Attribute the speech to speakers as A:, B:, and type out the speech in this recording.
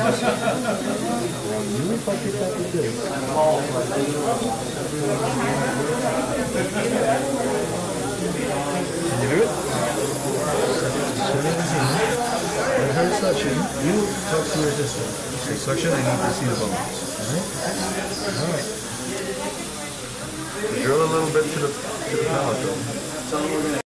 A: You fucking happy good. Can you hear it? I heard suction. You talk to your sister. Say suction, I need to see the bone. Alright? Alright. Drill a little bit to the palate though.